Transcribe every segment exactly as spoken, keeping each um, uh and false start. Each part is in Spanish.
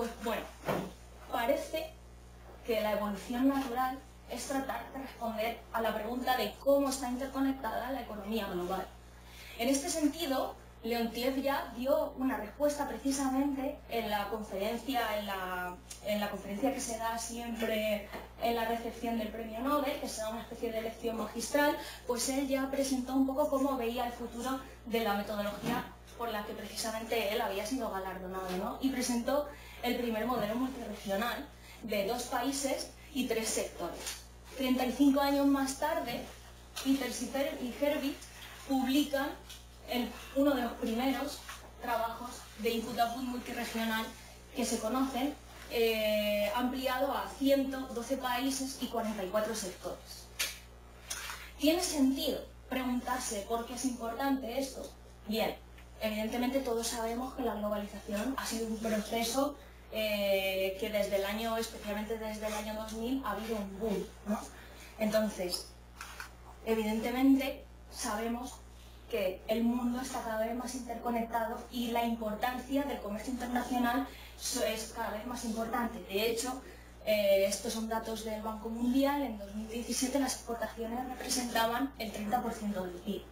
Pues bueno, parece que la evolución natural es tratar de responder a la pregunta de cómo está interconectada la economía global. En este sentido, Leontief ya dio una respuesta precisamente en la conferencia, en la, en la conferencia que se da siempre en la recepción del premio Nobel, que se da una especie de lección magistral, pues él ya presentó un poco cómo veía el futuro de la metodología por la que precisamente él había sido galardonado, ¿no? Y presentó el primer modelo multirregional de dos países y tres sectores. treinta y cinco años más tarde, Peters y Herbig publican el, uno de los primeros trabajos de input-output multirregional que se conocen, eh, ampliado a ciento doce países y cuarenta y cuatro sectores. ¿Tiene sentido preguntarse por qué es importante esto? Bien, evidentemente todos sabemos que la globalización ha sido un proceso eh, que desde el año, especialmente desde el año dos mil, ha habido un boom, ¿no? Entonces, evidentemente sabemos que el mundo está cada vez más interconectado y la importancia del comercio internacional es cada vez más importante. De hecho, eh, estos son datos del Banco Mundial. En dos mil diecisiete las exportaciones representaban el treinta por ciento del P I B.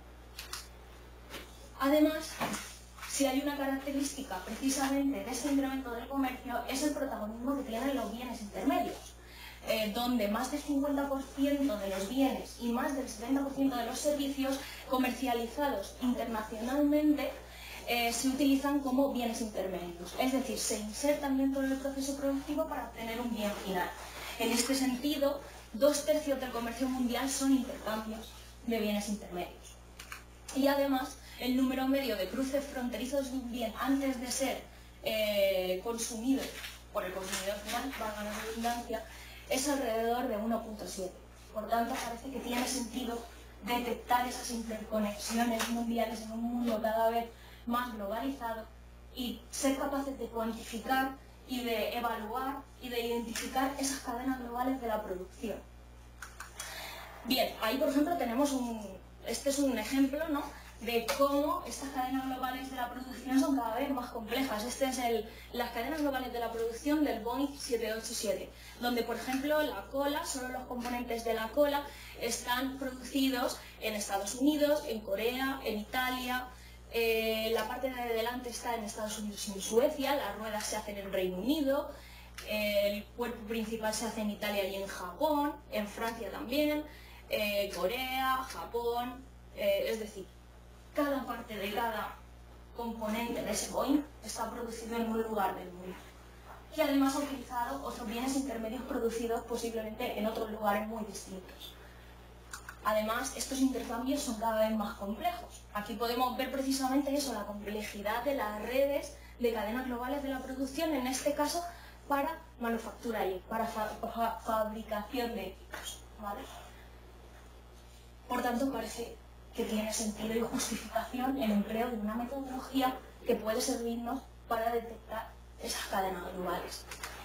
Además, si hay una característica precisamente de este incremento del comercio, es el protagonismo que tienen los bienes intermedios. Eh, donde más del cincuenta por ciento de los bienes y más del setenta por ciento de los servicios comercializados internacionalmente eh, se utilizan como bienes intermedios, es decir, se insertan dentro del proceso productivo para obtener un bien final. En este sentido, dos tercios del comercio mundial son intercambios de bienes intermedios. Y además, el número medio de cruces fronterizos de un bien antes de ser eh, consumido por el consumidor final, valga la redundancia, es alrededor de uno punto siete. Por tanto, parece que tiene sentido detectar esas interconexiones mundiales en un mundo cada vez más globalizado y ser capaces de cuantificar y de evaluar y de identificar esas cadenas globales de la producción. Bien, ahí por ejemplo tenemos un... Este es un ejemplo, ¿no?, de cómo estas cadenas globales de la producción son cada vez más complejas. Este es el, las cadenas globales de la producción del Boeing siete ochenta y siete, donde, por ejemplo, la cola, solo los componentes de la cola están producidos en Estados Unidos, en Corea, en Italia, eh, la parte de delante está en Estados Unidos y en Suecia, las ruedas se hacen en Reino Unido, eh, el cuerpo principal se hace en Italia y en Japón, en Francia también, eh, Corea, Japón, eh, es decir, cada parte de cada componente de ese Boeing está producido en un lugar del mundo. Y además ha utilizado otros bienes intermedios producidos posiblemente en otros lugares muy distintos. Además, estos intercambios son cada vez más complejos. Aquí podemos ver precisamente eso, la complejidad de las redes de cadenas globales de la producción, en este caso para manufactura y para fa fa fabricación de equipos, ¿vale? Por tanto, parece que tiene sentido y justificación el empleo de una metodología que puede servirnos para detectar esas cadenas globales.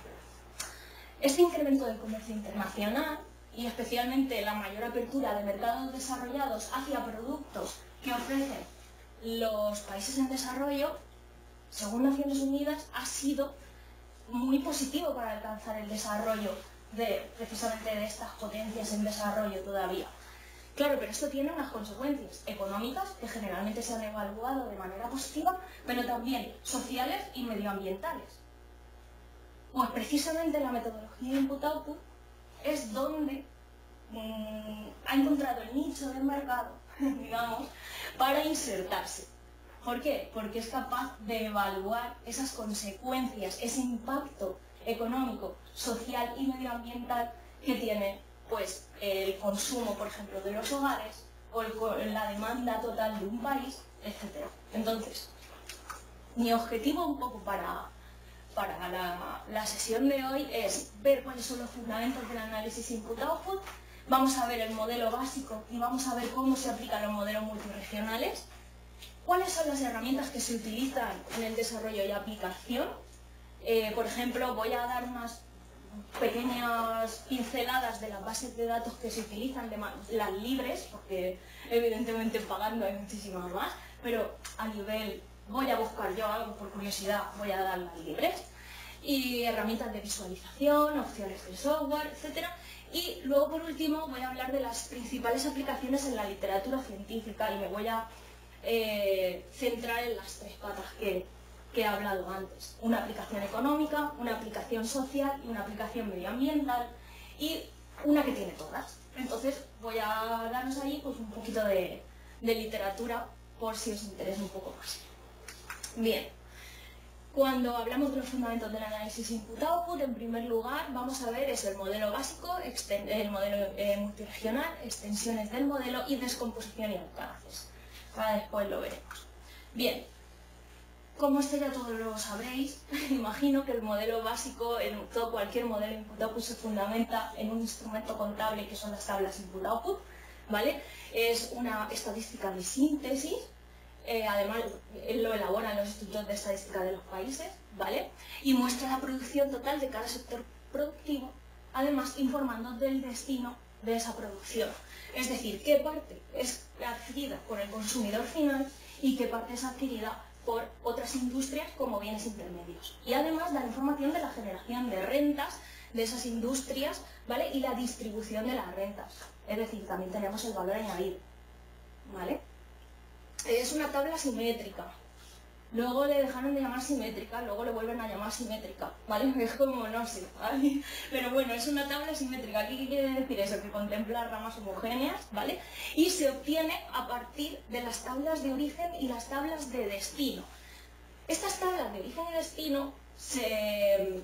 Este incremento del comercio internacional y especialmente la mayor apertura de mercados desarrollados hacia productos que ofrecen los países en desarrollo, según Naciones Unidas, ha sido muy positivo para alcanzar el desarrollo de, precisamente de estas potencias en desarrollo todavía. Claro, pero esto tiene unas consecuencias económicas que generalmente se han evaluado de manera positiva, pero también sociales y medioambientales. Pues precisamente la metodología de input-output es donde mmm, ha encontrado el nicho del mercado, digamos, para insertarse. ¿Por qué? Porque es capaz de evaluar esas consecuencias, ese impacto económico, social y medioambiental que tiene pues el consumo, por ejemplo, de los hogares o el, la demanda total de un país, etcétera. Entonces, mi objetivo un poco para, para la, la sesión de hoy es ver cuáles son los fundamentos del análisis input-output, vamos a ver el modelo básico y vamos a ver cómo se aplican los modelos multirregionales, cuáles son las herramientas que se utilizan en el desarrollo y aplicación. Eh, por ejemplo, voy a dar unas pequeñas pinceladas de las bases de datos que se utilizan, de las libres, porque evidentemente pagando hay muchísimas más, pero a nivel, voy a buscar yo algo por curiosidad, voy a dar las libres. y herramientas de visualización, opciones de software, etcétera. Y luego, por último, voy a hablar de las principales aplicaciones en la literatura científica y me voy a eh, centrar en las tres patas que, que he hablado antes. Una aplicación económica, una aplicación social y una aplicación medioambiental y una que tiene todas. Entonces voy a daros ahí pues, un poquito de, de literatura por si os interesa un poco más. Bien. Cuando hablamos de los fundamentos del análisis input-output, en primer lugar vamos a ver es el modelo básico, el modelo eh, multiregional, extensiones del modelo y descomposición y alcances. Ahora después lo veremos. Bien, como esto ya todos lo sabréis, imagino que el modelo básico, en todo cualquier modelo input-output se fundamenta en un instrumento contable que son las tablas input-output, ¿vale? Es una estadística de síntesis. Eh, además, lo elaboran los institutos de estadística de los países, ¿vale? Y muestra la producción total de cada sector productivo, además informando del destino de esa producción. Es decir, qué parte es adquirida por el consumidor final y qué parte es adquirida por otras industrias como bienes intermedios. Y además da información de la generación de rentas de esas industrias, ¿vale? Y la distribución de las rentas. Es decir, también tenemos el valor añadido, ¿vale? Es una tabla simétrica, luego le dejaron de llamar simétrica, luego le vuelven a llamar simétrica, ¿vale? Es como, no sé, ¿vale? Pero bueno, es una tabla simétrica. ¿Aquí qué quiere decir eso? Que contempla ramas homogéneas, ¿vale? Y se obtiene a partir de las tablas de origen y las tablas de destino. Estas tablas de origen y destino se,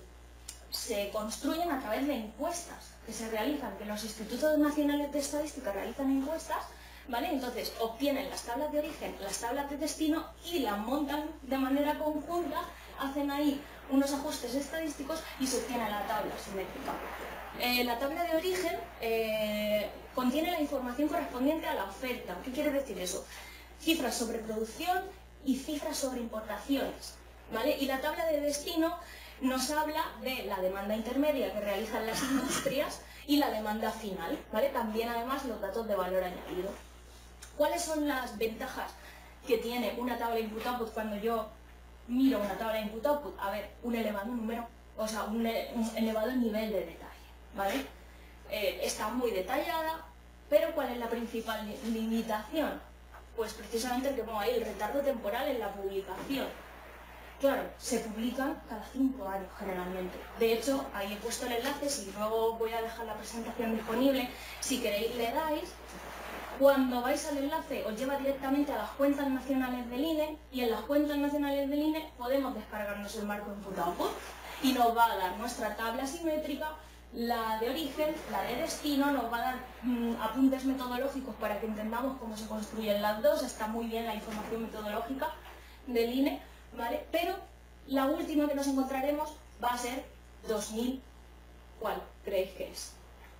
se construyen a través de encuestas que se realizan, que los institutos nacionales de estadística realizan encuestas, ¿vale? Entonces obtienen las tablas de origen, las tablas de destino y las montan de manera conjunta, hacen ahí unos ajustes estadísticos y se obtiene la tabla simétrica. Eh, la tabla de origen eh, contiene la información correspondiente a la oferta. ¿Qué quiere decir eso? Cifras sobre producción y cifras sobre importaciones, ¿vale? Y la tabla de destino nos habla de la demanda intermedia que realizan las industrias y la demanda final, ¿vale? También además los datos de valor añadido. ¿Cuáles son las ventajas que tiene una tabla input-output cuando yo miro una tabla input-output? A ver, un elevado número, o sea, un, un elevado nivel de detalle, ¿vale? Eh, está muy detallada, pero ¿cuál es la principal limitación? Pues precisamente el que pongo ahí, el retardo temporal en la publicación. Claro, se publican cada cinco años generalmente. De hecho, ahí he puesto el enlace, si luego voy a dejar la presentación disponible, si queréis le dais. Cuando vais al enlace os lleva directamente a las cuentas nacionales del I N E y en las cuentas nacionales del I N E podemos descargarnos el marco input-output y nos va a dar nuestra tabla simétrica, la de origen, la de destino, nos va a dar mmm, apuntes metodológicos para que entendamos cómo se construyen las dos. Está muy bien la información metodológica del I N E, ¿vale? Pero la última que nos encontraremos va a ser dos mil, ¿cuál creéis que es?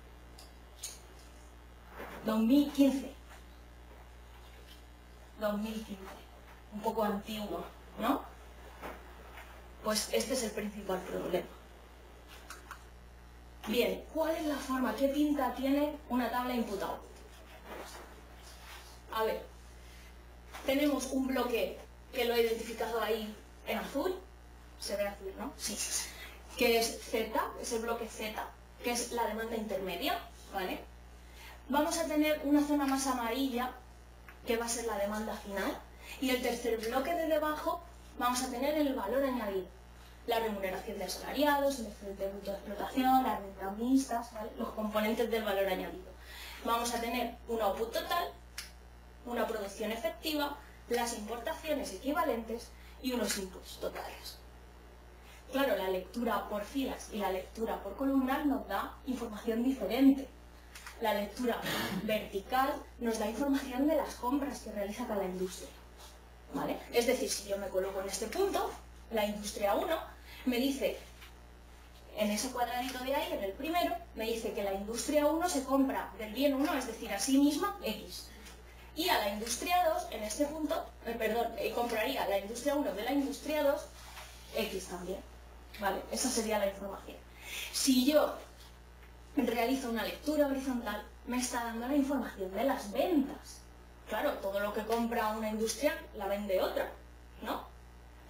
dos mil quince. dos mil quince. Un poco antiguo, ¿no? Pues este es el principal problema. Bien, ¿cuál es la forma? ¿Qué pinta tiene una tabla input-output? A ver, tenemos un bloque que lo he identificado ahí en azul. Se ve azul, ¿no? Sí. Que es Z, es el bloque Z, que es la demanda intermedia, ¿vale? Vamos a tener una zona más amarilla, que va a ser la demanda final, y el tercer bloque de debajo vamos a tener el valor añadido, la remuneración de asalariados, el excedente bruto de explotación, las rentas mixtas, ¿vale? Los componentes del valor añadido. Vamos a tener un output total, una producción efectiva, las importaciones equivalentes y unos inputs totales. Claro, la lectura por filas y la lectura por columnas nos da información diferente. La lectura vertical nos da información de las compras que realiza cada industria, ¿vale? Es decir, si yo me coloco en este punto, la industria uno me dice, en ese cuadradito de ahí, en el primero, me dice que la industria uno se compra del bien uno, es decir, a sí misma, X. Y a la industria dos, en este punto, eh, perdón, eh, compraría la industria uno de la industria dos, X también, ¿vale? Esa sería la información. Si yo realizo una lectura horizontal, me está dando la información de las ventas. Claro, todo lo que compra una industria la vende otra, ¿no?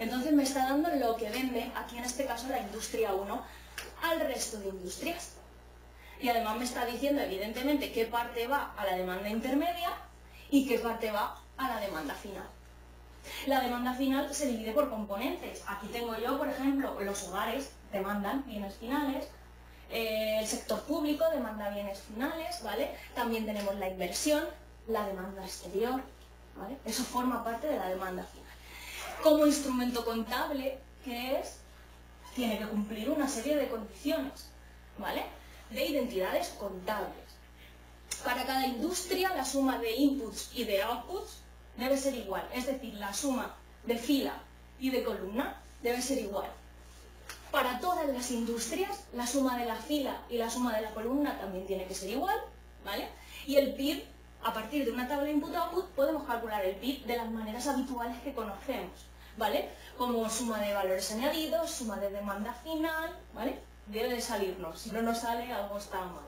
Entonces me está dando lo que vende, aquí en este caso la industria uno, al resto de industrias. Y además me está diciendo, evidentemente, qué parte va a la demanda intermedia y qué parte va a la demanda final. La demanda final se divide por componentes. Aquí tengo yo, por ejemplo, los hogares demandan bienes finales, eh, el sector público demanda bienes finales, ¿vale? También tenemos la inversión, la demanda exterior, ¿vale? Eso forma parte de la demanda final. Como instrumento contable, ¿qué es? Tiene que cumplir una serie de condiciones, ¿vale? De identidades contables. Para cada industria, la suma de inputs y de outputs debe ser igual, es decir, la suma de fila y de columna debe ser igual. Para todas las industrias, la suma de la fila y la suma de la columna también tiene que ser igual, ¿vale? Y el P I B, a partir de una tabla input-output, podemos calcular el P I B de las maneras habituales que conocemos, ¿vale? Como suma de valores añadidos, suma de demanda final, ¿vale? Debe de salirnos, si no nos sale algo está mal.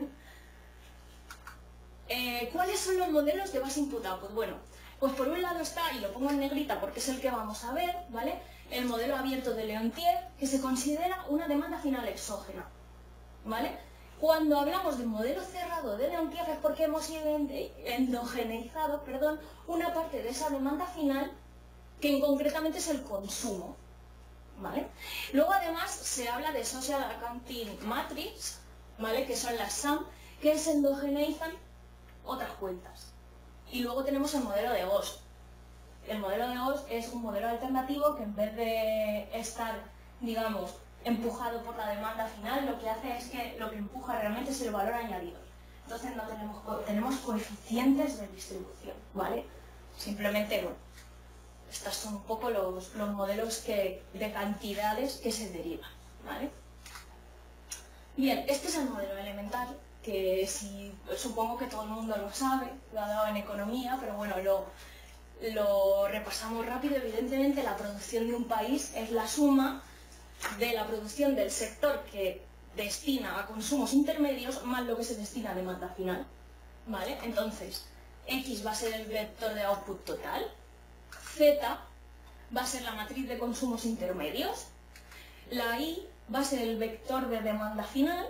eh, ¿Cuáles son los modelos de base input-output? Bueno, pues por un lado está, y lo pongo en negrita porque es el que vamos a ver, ¿vale? El modelo abierto de Leontief, que se considera una demanda final exógena, ¿vale? Cuando hablamos del modelo cerrado de Leontief es porque hemos endogeneizado, perdón, una parte de esa demanda final que concretamente es el consumo, ¿vale? Luego además se habla de Social Accounting Matrix, ¿vale? Que son las S A M, que se endogeneizan otras cuentas. Y luego tenemos el modelo de Gauss. El modelo de Gauss es un modelo alternativo que en vez de estar, digamos, empujado por la demanda final, lo que hace es que lo que empuja realmente es el valor añadido. Entonces no tenemos, tenemos coeficientes de distribución, ¿vale? Simplemente, bueno, estos son un poco los, los modelos que, de cantidades que se derivan, ¿vale? Bien, este es el modelo elemental, que si, supongo que todo el mundo lo sabe, lo ha dado en economía, pero bueno, lo, lo repasamos rápido. Evidentemente la producción de un país es la suma de la producción del sector que destina a consumos intermedios más lo que se destina a demanda final, ¿vale? Entonces, X va a ser el vector de output total, Z va a ser la matriz de consumos intermedios, la Y va a ser el vector de demanda final,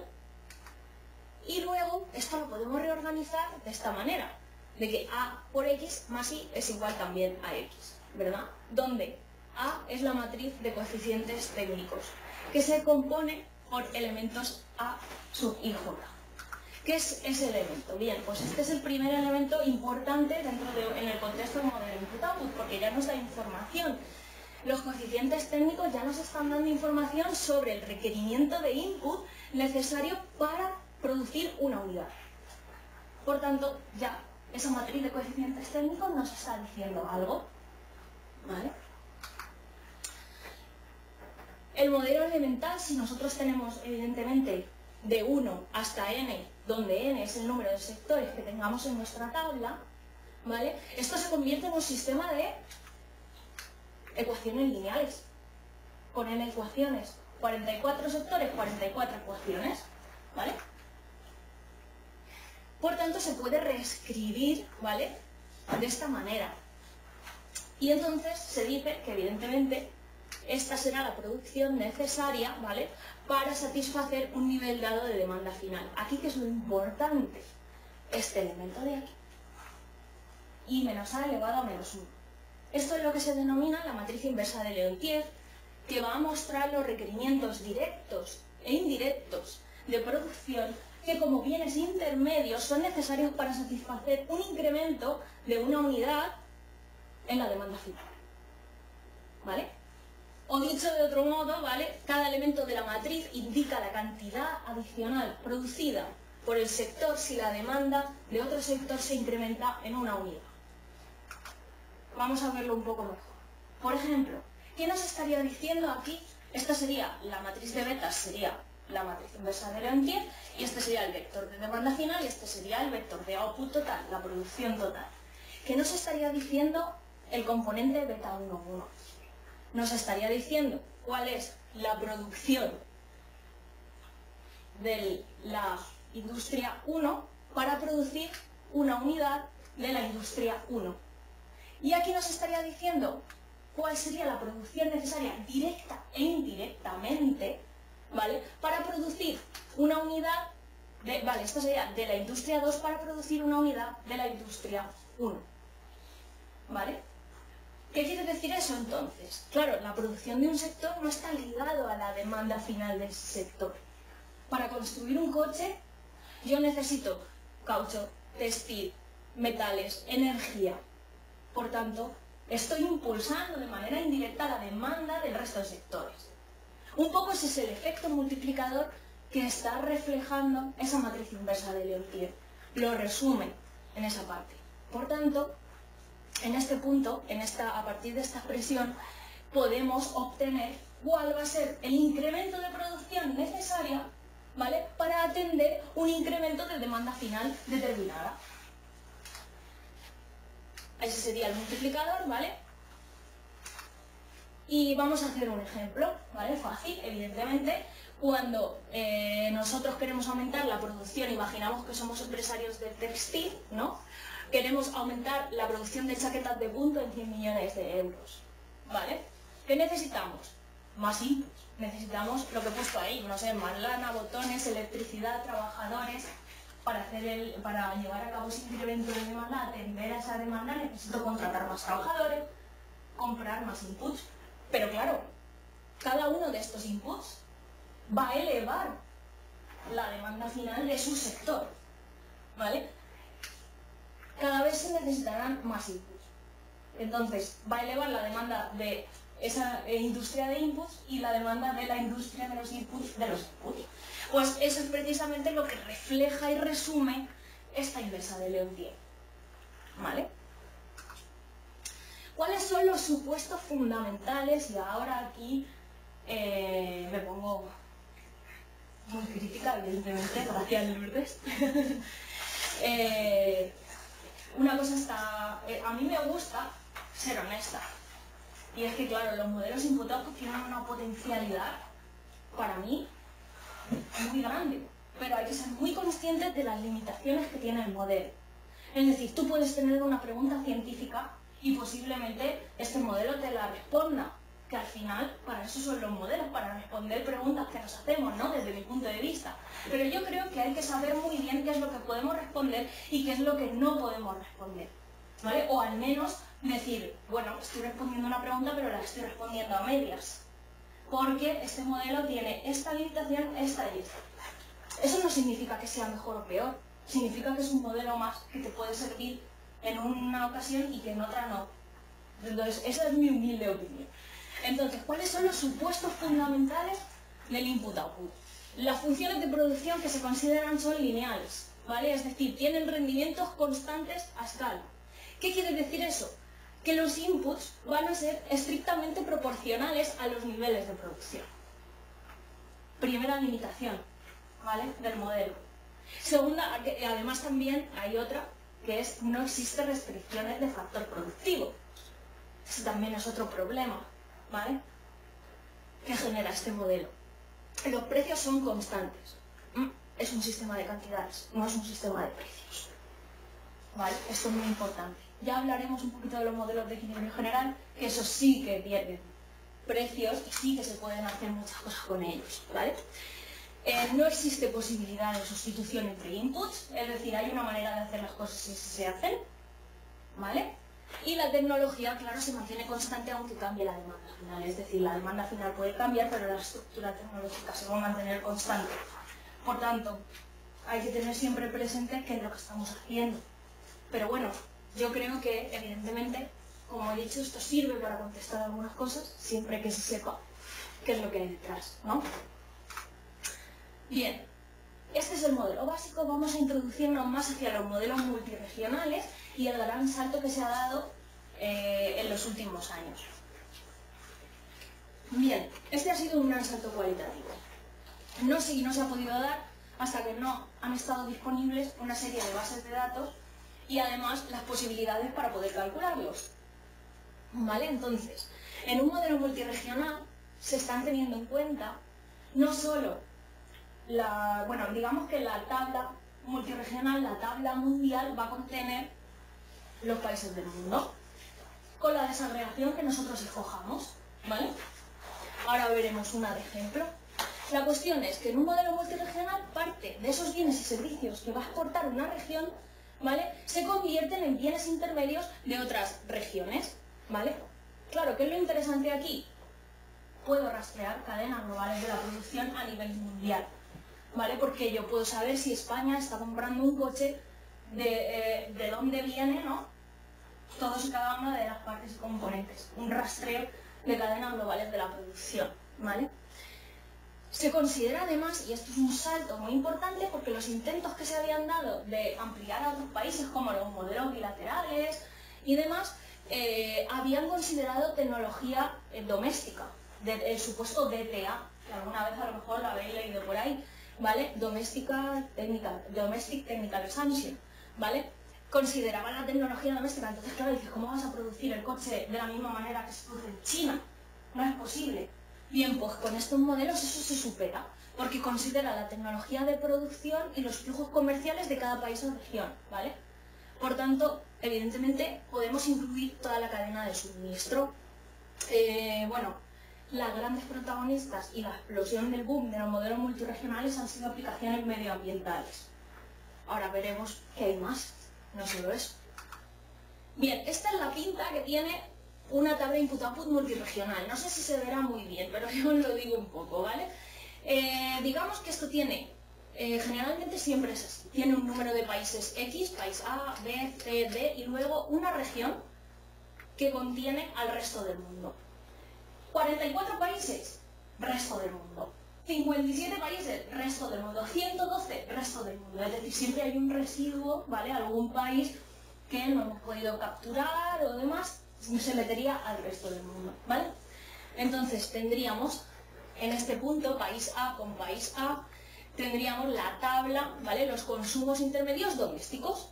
y luego esto lo podemos reorganizar de esta manera, de que A por X más Y es igual también a X, ¿verdad? Donde A es la matriz de coeficientes técnicos, que se compone por elementos A sub I J. ¿Qué es ese elemento? Bien, pues este es el primer elemento importante dentro de, en el contexto del modelo input-output, porque ya nos da información. Los coeficientes técnicos ya nos están dando información sobre el requerimiento de input necesario para producir una unidad. Por tanto, ya esa matriz de coeficientes técnicos nos está diciendo algo, ¿vale? El modelo elemental, si nosotros tenemos evidentemente de uno hasta n, donde n es el número de sectores que tengamos en nuestra tabla, ¿vale? Esto se convierte en un sistema de ecuaciones lineales, con n ecuaciones, cuarenta y cuatro sectores, cuarenta y cuatro ecuaciones, ¿vale? Por tanto, se puede reescribir, ¿vale?, de esta manera. Y entonces se dice que evidentemente esta será la producción necesaria, ¿vale?, para satisfacer un nivel dado de demanda final. Aquí, ¿qué es lo importante? Este elemento de aquí. Y menos A elevado a menos uno. Esto es lo que se denomina la matriz inversa de Leontief, que va a mostrar los requerimientos directos e indirectos de producción que como bienes intermedios son necesarios para satisfacer un incremento de una unidad en la demanda final, ¿vale? O dicho de otro modo, ¿vale?, cada elemento de la matriz indica la cantidad adicional producida por el sector si la demanda de otro sector se incrementa en una unidad. Vamos a verlo un poco mejor. Por ejemplo, ¿qué nos estaría diciendo aquí? Esta sería la matriz de betas, sería la matriz inversa de Leontief, y este sería el vector de demanda final, y este sería el vector de output total, la producción total. ¿Qué nos estaría diciendo el componente beta uno uno? Nos estaría diciendo cuál es la producción de la industria uno para producir una unidad de la industria uno. Y aquí nos estaría diciendo cuál sería la producción necesaria directa e indirectamente, ¿vale?, para producir una unidad, de, vale, esto sería de la industria dos para producir una unidad de la industria uno, ¿vale? ¿Qué quiere decir eso entonces? Claro, la producción de un sector no está ligado a la demanda final del sector. Para construir un coche yo necesito caucho, textil, metales, energía. Por tanto, estoy impulsando de manera indirecta la demanda del resto de sectores. Un poco ese es el efecto multiplicador que está reflejando esa matriz inversa de Leontief. Lo resume en esa parte. Por tanto, en este punto, en esta, a partir de esta expresión, podemos obtener cuál va a ser el incremento de producción necesaria, ¿vale?, para atender un incremento de demanda final determinada. Ese sería el multiplicador, ¿vale? Y vamos a hacer un ejemplo, ¿vale? Fácil, evidentemente. Cuando eh, nosotros queremos aumentar la producción, imaginamos que somos empresarios del textil, ¿no? Queremos aumentar la producción de chaquetas de punto en cien millones de euros, ¿vale? ¿Qué necesitamos? Más inputs. Necesitamos lo que he puesto ahí, no sé, más lana, botones, electricidad, trabajadores. Para, hacer el, para llevar a cabo ese incremento de demanda, atender a esa demanda, necesito contratar más trabajadores, comprar más inputs. Pero claro, cada uno de estos inputs va a elevar la demanda final de su sector, ¿vale? Cada vez se necesitarán más inputs. Entonces, va a elevar la demanda de esa industria de inputs y la demanda de la industria de los inputs de los inputs. Pues eso es precisamente lo que refleja y resume esta inversa de Leontief, ¿vale? ¿Cuáles son los supuestos fundamentales? Y ahora aquí eh, me pongo muy crítica, evidentemente, gracias Lourdes. eh, una cosa está... Eh, a mí me gusta ser honesta. Y es que, claro, los modelos input-output tienen una potencialidad, para mí, muy grande. Pero hay que ser muy conscientes de las limitaciones que tiene el modelo. Es decir, tú puedes tener una pregunta científica y posiblemente este modelo te la responda. Que al final, para eso son los modelos, para responder preguntas que nos hacemos, ¿no?, desde mi punto de vista. Pero yo creo que hay que saber muy bien qué es lo que podemos responder y qué es lo que no podemos responder, ¿vale? O al menos decir, bueno, estoy respondiendo una pregunta, pero la estoy respondiendo a medias. Porque este modelo tiene esta limitación, esta y esta. Eso no significa que sea mejor o peor. Significa que es un modelo más que te puede servir en una ocasión y que en otra no. Entonces, esa es mi humilde opinión. Entonces, ¿cuáles son los supuestos fundamentales del input-output? Las funciones de producción que se consideran son lineales, ¿vale? Es decir, tienen rendimientos constantes a escala. ¿Qué quiere decir eso? Que los inputs van a ser estrictamente proporcionales a los niveles de producción. Primera limitación, ¿vale?, del modelo. Segunda, además también hay otra, que es no existen restricciones de factor productivo. Ese también es otro problema, ¿vale?, que genera este modelo. Los precios son constantes. Es un sistema de cantidades, no es un sistema de precios, ¿vale? Esto es muy importante. Ya hablaremos un poquito de los modelos de equilibrio general, que eso sí que tienen precios y sí que se pueden hacer muchas cosas con ellos, ¿vale? Eh, no existe posibilidad de sustitución entre inputs, es decir, hay una manera de hacer las cosas y se hacen, ¿vale? Y la tecnología, claro, se mantiene constante aunque cambie la demanda final, es decir, la demanda final puede cambiar, pero la estructura tecnológica se va a mantener constante. Por tanto, hay que tener siempre presente qué es lo que estamos haciendo. Pero bueno, yo creo que, evidentemente, como he dicho, esto sirve para contestar algunas cosas, siempre que se sepa qué es lo que hay detrás, ¿no? Bien, este es el modelo básico. Vamos a introducirnos más hacia los modelos multirregionales y el gran salto que se ha dado eh, en los últimos años. Bien, este ha sido un gran salto cualitativo. No sé si no se ha podido dar hasta que no han estado disponibles una serie de bases de datos y además las posibilidades para poder calcularlos. ¿Vale? Entonces, en un modelo multirregional se están teniendo en cuenta no solo la, bueno, digamos que la tabla multirregional, la tabla mundial va a contener los países del mundo. con la desagregación que nosotros escojamos, ¿vale? Ahora veremos una de ejemplo. La cuestión es que en un modelo multirregional parte de esos bienes y servicios que va a exportar una región, ¿vale?, se convierten en bienes intermedios de otras regiones, ¿vale? Claro, ¿qué es lo interesante aquí? Puedo rastrear cadenas globales de la producción a nivel mundial, ¿vale? Porque yo puedo saber si España está comprando un coche, de, eh, de dónde viene, ¿no?, todos y cada una de las partes y componentes. Un rastreo de cadenas globales de la producción, ¿vale? Se considera además, y esto es un salto muy importante, porque los intentos que se habían dado de ampliar a otros países, como los modelos bilaterales y demás, eh, habían considerado tecnología eh, doméstica, de, el supuesto D T A, que alguna vez a lo mejor lo habéis leído por ahí, ¿vale? Doméstica Technical, Domestic Technical Sanction, ¿vale? Consideraban la tecnología doméstica. Entonces, claro, dices, ¿cómo vas a producir el coche de la misma manera que se produce en China? No es posible. Bien, pues con estos modelos eso se supera, porque considera la tecnología de producción y los flujos comerciales de cada país o región, ¿vale? Por tanto, evidentemente, podemos incluir toda la cadena de suministro. Eh, bueno, las grandes protagonistas y la explosión del boom de los modelos multirregionales han sido aplicaciones medioambientales. Ahora veremos qué hay más, no solo eso. Bien, esta es la pinta que tiene una tabla input-output multirregional. No sé si se verá muy bien, pero yo os lo digo un poco, ¿vale? Eh, digamos que esto tiene, eh, generalmente siempre es así, tiene un número de países X, país A, B, C, D, y luego una región que contiene al resto del mundo. cuarenta y cuatro países, resto del mundo. cincuenta y siete países, resto del mundo. ciento doce, resto del mundo. Es decir, siempre hay un residuo, ¿vale? Algún país que no hemos podido capturar o demás, se metería al resto del mundo, ¿vale? Entonces tendríamos en este punto país A con país A, tendríamos la tabla, ¿vale?, los consumos intermedios domésticos.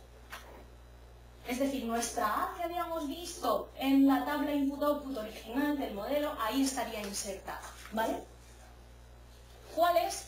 Es decir, nuestra A que habíamos visto en la tabla input-output original del modelo, ahí estaría insertada, ¿vale? ¿Cuál es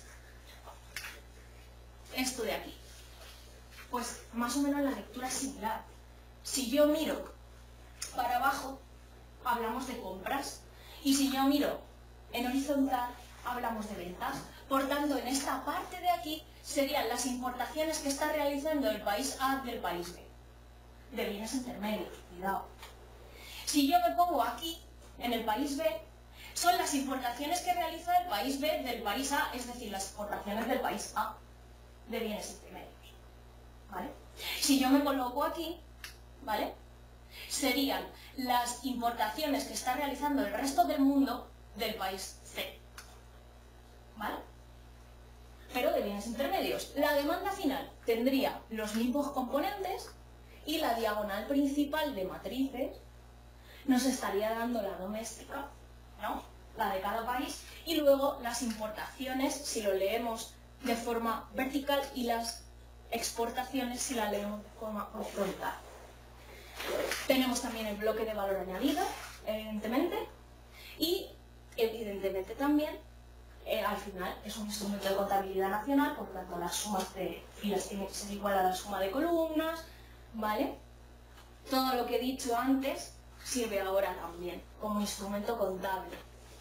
esto de aquí? Pues más o menos la lectura es similar. Si yo miro para abajo, hablamos de compras, y si yo miro en horizontal, hablamos de ventas. Por tanto, en esta parte de aquí serían las importaciones que está realizando el país A del país B, de bienes intermedios, cuidado. Si yo me pongo aquí, en el país B, son las importaciones que realiza el país B del país A, es decir, las exportaciones del país A de bienes intermedios, ¿vale? Si yo me coloco aquí, ¿vale?, serían las importaciones que está realizando el resto del mundo del país C, ¿vale? Pero de bienes intermedios. La demanda final tendría los mismos componentes y la diagonal principal de matrices nos estaría dando la doméstica, ¿no?, la de cada país, y luego las importaciones, si lo leemos de forma vertical, y las exportaciones, si la leemos de forma horizontal. Tenemos también el bloque de valor añadido, evidentemente, y evidentemente también, eh, al final, es un instrumento de contabilidad nacional, por lo tanto las sumas de filas tienen que ser igual a la suma de columnas, ¿vale? Todo lo que he dicho antes sirve ahora también como instrumento contable.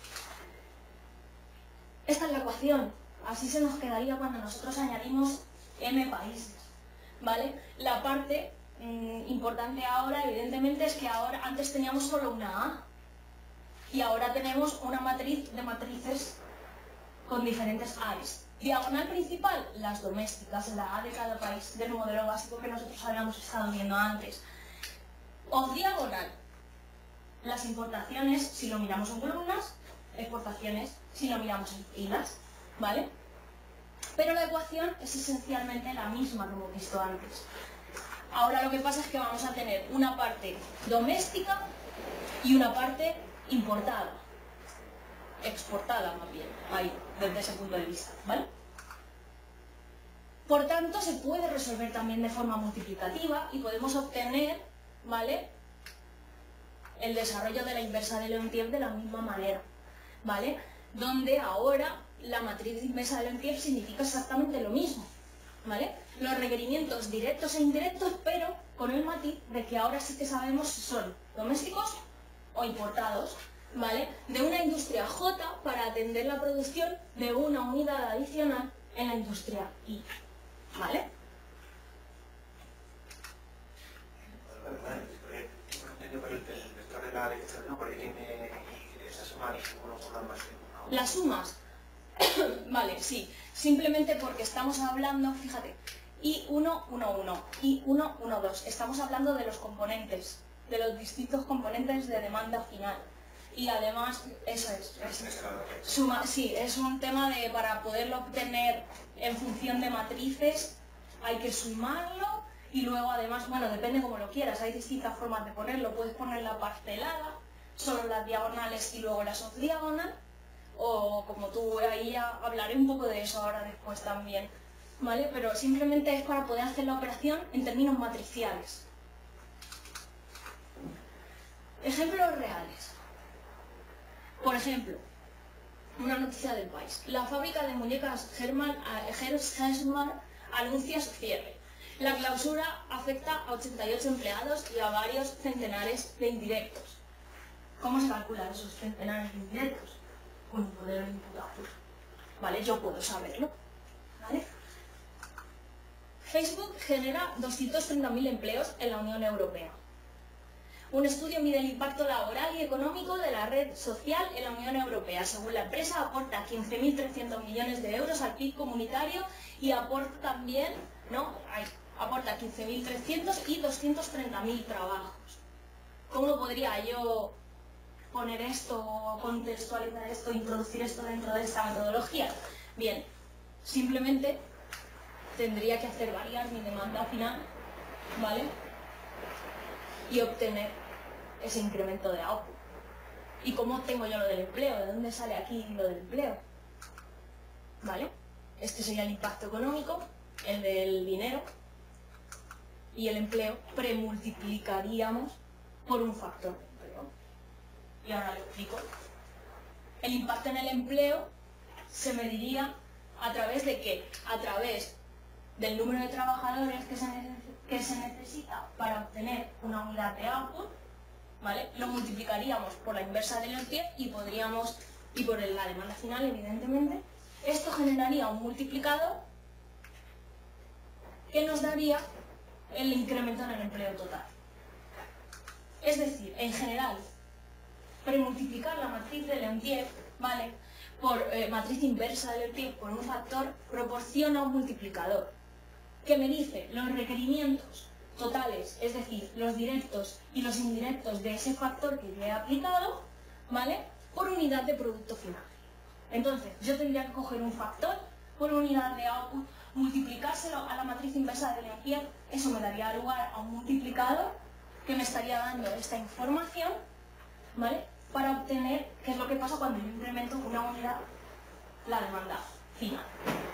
Esta es la ecuación, así se nos quedaría cuando nosotros añadimos M países, ¿vale? La parte importante ahora, evidentemente, es que ahora antes teníamos solo una A y ahora tenemos una matriz de matrices con diferentes A's. Diagonal principal, las domésticas, la A de cada país del modelo básico que nosotros habíamos estado viendo antes. O diagonal, las importaciones, si lo miramos en columnas, exportaciones, si lo miramos en filas, ¿vale? Pero la ecuación es esencialmente la misma que hemos visto antes. Ahora lo que pasa es que vamos a tener una parte doméstica y una parte importada, exportada más bien, ahí, desde ese punto de vista, ¿vale? Por tanto, se puede resolver también de forma multiplicativa y podemos obtener, ¿vale?, el desarrollo de la inversa de Leontief de la misma manera, ¿vale? Donde ahora la matriz inversa de Leontief significa exactamente lo mismo, ¿vale? Los requerimientos directos e indirectos, pero con el matiz de que ahora sí que sabemos si son domésticos o importados, ¿vale?, de una industria J para atender la producción de una unidad adicional en la industria I, ¿vale? Las sumas, vale, sí, simplemente porque estamos hablando, fíjate, I uno, uno, uno, I uno, uno, dos, estamos hablando de los componentes, de los distintos componentes de demanda final. Y además, eso es, es suma, sí, es un tema de, para poderlo obtener en función de matrices, hay que sumarlo y luego además, bueno, depende como lo quieras, hay distintas formas de ponerlo, puedes ponerla parcelada, solo las diagonales y luego la subdiagonal, o como tú, ahí ya hablaré un poco de eso ahora después también, ¿vale? Pero simplemente es para poder hacer la operación en términos matriciales. Ejemplos reales. Por ejemplo, una noticia del país. La fábrica de muñecas Herman, Herman anuncia su cierre. La clausura afecta a ochenta y ocho empleados y a varios centenares de indirectos. ¿Cómo se calculan esos centenares de indirectos? Con un modelo imputado. ¿Vale? Yo puedo saberlo. ¿Vale? Facebook genera doscientos treinta mil empleos en la Unión Europea. Un estudio mide el impacto laboral y económico de la red social en la Unión Europea. Según la empresa, aporta quince mil trescientos millones de euros al P I B comunitario y aporta también, ¿no? Ay, aporta quince mil trescientos y doscientos treinta mil trabajos. ¿Cómo podría yo poner esto, contextualizar esto, introducir esto dentro de esta metodología? Bien, simplemente tendría que hacer variar mi demanda final, ¿vale?, y obtener ese incremento de output. ¿Y cómo obtengo yo lo del empleo? ¿De dónde sale aquí lo del empleo? ¿Vale? Este sería el impacto económico, el del dinero, y el empleo premultiplicaríamos por un factor de empleo. Y ahora lo explico. El impacto en el empleo se mediría a través de ¿qué? A través del número de trabajadores que se, que se necesita para obtener una unidad de output, ¿vale? Lo multiplicaríamos por la inversa del L T I E y podríamos, y por la demanda final, evidentemente. Esto generaría un multiplicador que nos daría el incremento en el empleo total. Es decir, en general, premultiplicar la matriz del L T I E, ¿vale?, por eh, matriz inversa del L T I E por un factor proporciona un multiplicador que me dice los requerimientos totales, es decir, los directos y los indirectos de ese factor que yo he aplicado, ¿vale?, por unidad de producto final. Entonces, yo tendría que coger un factor por unidad de output, multiplicárselo a la matriz inversa del L T I E, eso me daría lugar a un multiplicador que me estaría dando esta información, ¿vale?, para obtener qué es lo que pasa cuando yo incremento una unidad, la demanda final.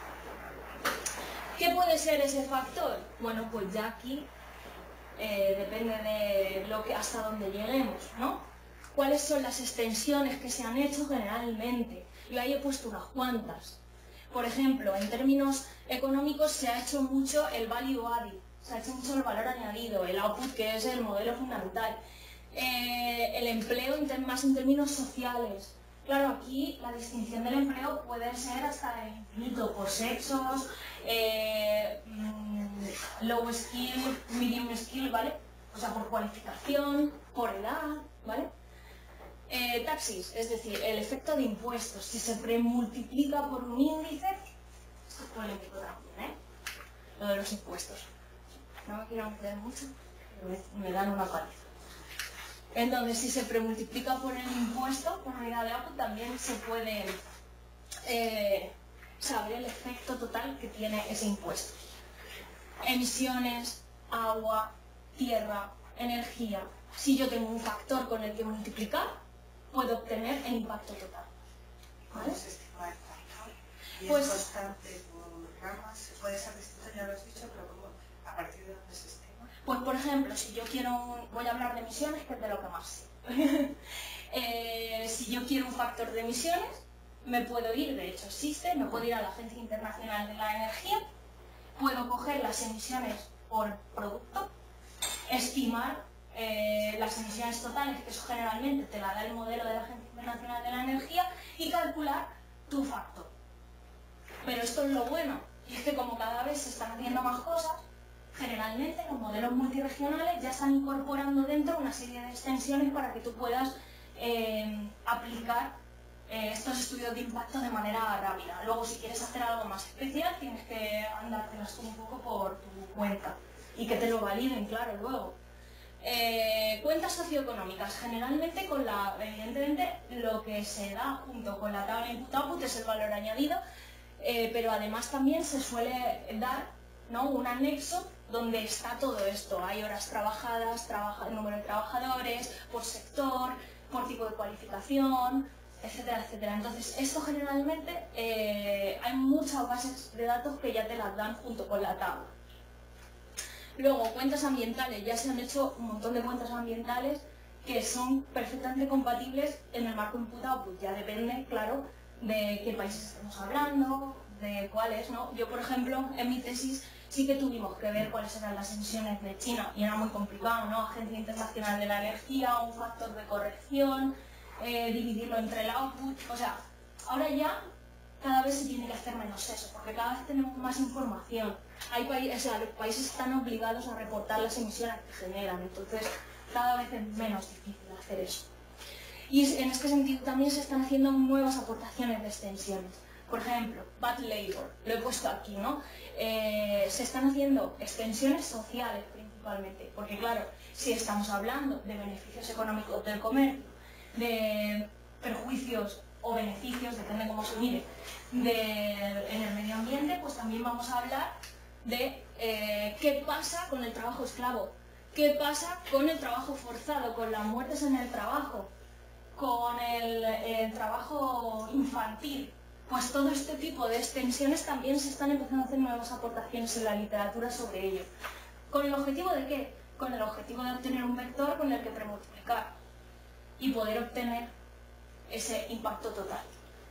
¿Qué puede ser ese factor? Bueno, pues ya aquí eh, depende de lo que, hasta dónde lleguemos, ¿no? ¿Cuáles son las extensiones que se han hecho generalmente? Yo ahí he puesto unas cuantas. Por ejemplo, en términos económicos se ha hecho mucho el value added, se ha hecho mucho el valor añadido, el output, que es el modelo fundamental. Eh, el empleo más en términos sociales. Claro, aquí la distinción del empleo puede ser hasta el infinito, por sexos, eh, low skill, medium skill, ¿vale? O sea, por cualificación, por edad, ¿vale? Eh, taxis, es decir, el efecto de impuestos, si se premultiplica por un índice, esto es polémico también, ¿eh? Lo de los impuestos. No me quiero meter mucho, me, me dan una paliza. Entonces, si se premultiplica por el impuesto, por unidad de output, también se puede eh, saber el efecto total que tiene ese impuesto. Emisiones, agua, tierra, energía. Si yo tengo un factor con el que multiplicar, puedo obtener el impacto total. ¿Vale? ¿Puedes estimar el factor? ¿Y pues, es constante por ramas? Puede ser distinto, ya lo has dicho, pero ¿cómo? ¿A partir de dónde se estima? Pues, por ejemplo, si yo quiero un, voy a hablar de emisiones, que es de lo que más sé. eh, si yo quiero un factor de emisiones, me puedo ir, de hecho existe, me puedo ir a la Agencia Internacional de la Energía, puedo coger las emisiones por producto, estimar eh, las emisiones totales, que eso generalmente te la da el modelo de la Agencia Internacional de la Energía, y calcular tu factor. Pero esto es lo bueno, y es que como cada vez se están haciendo más cosas, generalmente los modelos multirregionales ya están incorporando dentro una serie de extensiones para que tú puedas eh, aplicar eh, estos estudios de impacto de manera rápida. Luego, si quieres hacer algo más especial, tienes que andártelas tú un poco por tu cuenta y que te lo validen, claro, luego. Eh, cuentas socioeconómicas, generalmente con la, evidentemente lo que se da junto con la tabla input-output es el valor añadido, eh, pero además también se suele dar, ¿no?, un anexo donde está todo esto. Hay horas trabajadas, trabaja, número de trabajadores, por sector, por tipo de cualificación, etcétera, etcétera. Entonces, esto generalmente eh, hay muchas bases de datos que ya te las dan junto con la tabla. Luego, cuentas ambientales. Ya se han hecho un montón de cuentas ambientales que son perfectamente compatibles en el marco input-output. Ya depende, claro, de qué países estamos hablando, de cuáles, ¿no? Yo, por ejemplo, en mi tesis sí que tuvimos que ver cuáles eran las emisiones de China y era muy complicado, ¿no? Agencia Internacional de la Energía, un factor de corrección, eh, dividirlo entre el output. O sea, ahora ya cada vez se tiene que hacer menos eso, porque cada vez tenemos más información. Hay países, o sea, los países están obligados a reportar las emisiones que generan, entonces cada vez es menos difícil hacer eso. Y en este sentido también se están haciendo nuevas aportaciones de extensiones. Por ejemplo, bad labor, lo he puesto aquí, ¿no? Eh, se están haciendo extensiones sociales principalmente, porque claro, si estamos hablando de beneficios económicos del comercio, de perjuicios o beneficios, depende cómo se mire, de, en el medio ambiente, pues también vamos a hablar de eh, qué pasa con el trabajo esclavo, qué pasa con el trabajo forzado, con las muertes en el trabajo, con el, el trabajo infantil. Pues todo este tipo de extensiones también se están empezando a hacer nuevas aportaciones en la literatura sobre ello. ¿Con el objetivo de qué? Con el objetivo de obtener un vector con el que premultiplicar y poder obtener ese impacto total.